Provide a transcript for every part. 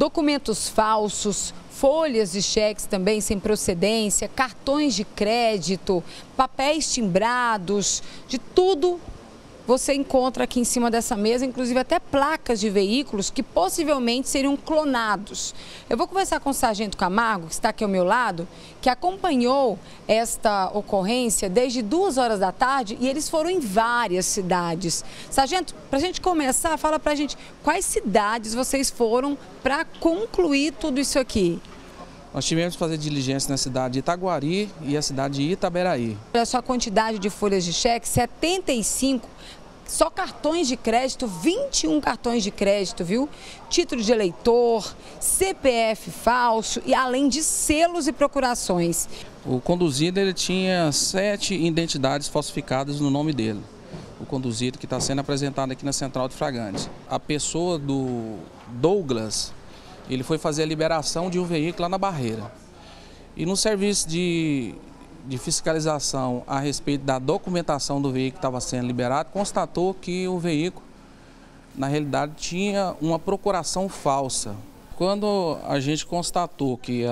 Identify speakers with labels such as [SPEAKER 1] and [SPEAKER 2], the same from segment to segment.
[SPEAKER 1] documentos falsos, folhas de cheques também sem procedência, cartões de crédito, papéis timbrados, de tudo você encontra aqui em cima dessa mesa, inclusive até placas de veículos que possivelmente seriam clonados. Eu vou conversar com o Sargento Camargo, que está aqui ao meu lado, que acompanhou esta ocorrência desde 2 horas da tarde e eles foram em várias cidades. Sargento, para a gente começar, fala para a gente quais cidades vocês foram para concluir tudo isso aqui.
[SPEAKER 2] Nós tivemos que fazer diligência na cidade de Itaguari e a cidade de Itaberaí.
[SPEAKER 1] Olha só a quantidade de folhas de cheque, 75, só cartões de crédito, 21 cartões de crédito, viu? Título de eleitor, CPF falso e além de selos e procurações.
[SPEAKER 2] O conduzido ele tinha 7 identidades falsificadas no nome dele. O conduzido que está sendo apresentado aqui na Central de Flagrantes. A pessoa do Douglas, ele foi fazer a liberação de um veículo lá na Barreira. E no serviço de fiscalização a respeito da documentação do veículo que estava sendo liberado, constatou que o veículo, na realidade, tinha uma procuração falsa. Quando a gente constatou que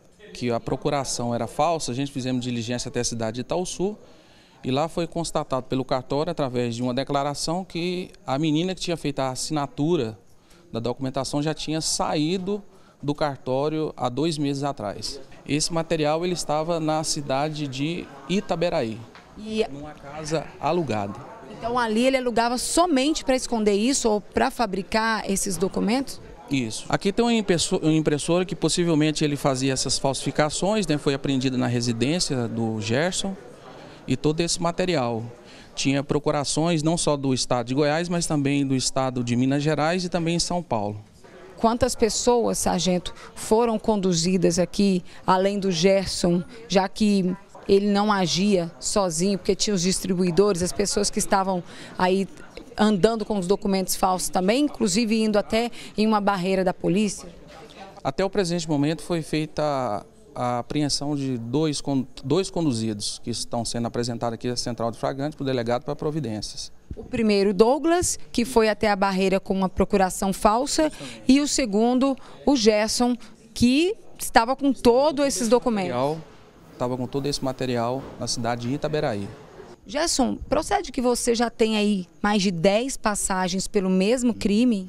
[SPEAKER 2] a procuração era falsa, a gente fizemos diligência até a cidade de Itaúsu e lá foi constatado pelo cartório, através de uma declaração, que a menina que tinha feito a assinatura da documentação já tinha saído do cartório há 2 meses atrás. Esse material ele estava na cidade de Itaberaí, numa casa alugada.
[SPEAKER 1] Então ali ele alugava somente para esconder isso ou para fabricar esses documentos?
[SPEAKER 2] Isso. Aqui tem uma impressora que possivelmente ele fazia essas falsificações, né? Foi apreendida na residência do Gerson e todo esse material. Tinha procurações não só do estado de Goiás, mas também do estado de Minas Gerais e também em São Paulo.
[SPEAKER 1] Quantas pessoas, sargento, foram conduzidas aqui, além do Gerson, já que ele não agia sozinho, porque tinha os distribuidores, as pessoas que estavam aí andando com os documentos falsos também, inclusive indo até em uma barreira da polícia?
[SPEAKER 2] Até o presente momento foi feita a apreensão de dois conduzidos que estão sendo apresentados aqui na Central de Flagrantes para o delegado para providências.
[SPEAKER 1] O primeiro, Douglas, que foi até a barreira com uma procuração falsa, e o segundo, o Gerson, que estava com todos esses documentos.
[SPEAKER 2] Estava com todo esse material na cidade de Itaberaí.
[SPEAKER 1] Gerson, procede que você já tem aí mais de 10 passagens pelo mesmo crime?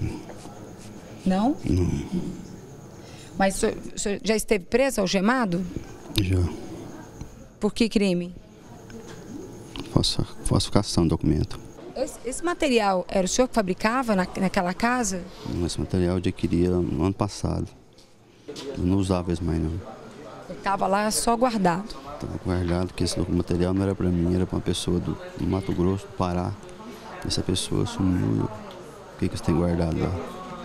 [SPEAKER 1] Não?
[SPEAKER 3] Não.
[SPEAKER 1] Mas o senhor já esteve preso, algemado?
[SPEAKER 3] Já.
[SPEAKER 1] Por que crime?
[SPEAKER 3] Falsificação de documento.
[SPEAKER 1] Esse material era o senhor que fabricava naquela casa?
[SPEAKER 3] Esse material eu adquiria no ano passado. Eu não usava isso mais não.
[SPEAKER 1] Ele estava lá só guardado?
[SPEAKER 3] Estava guardado, porque esse material não era para mim, era para uma pessoa do Mato Grosso, do Pará. Essa pessoa sumiu. O que você tem guardado lá?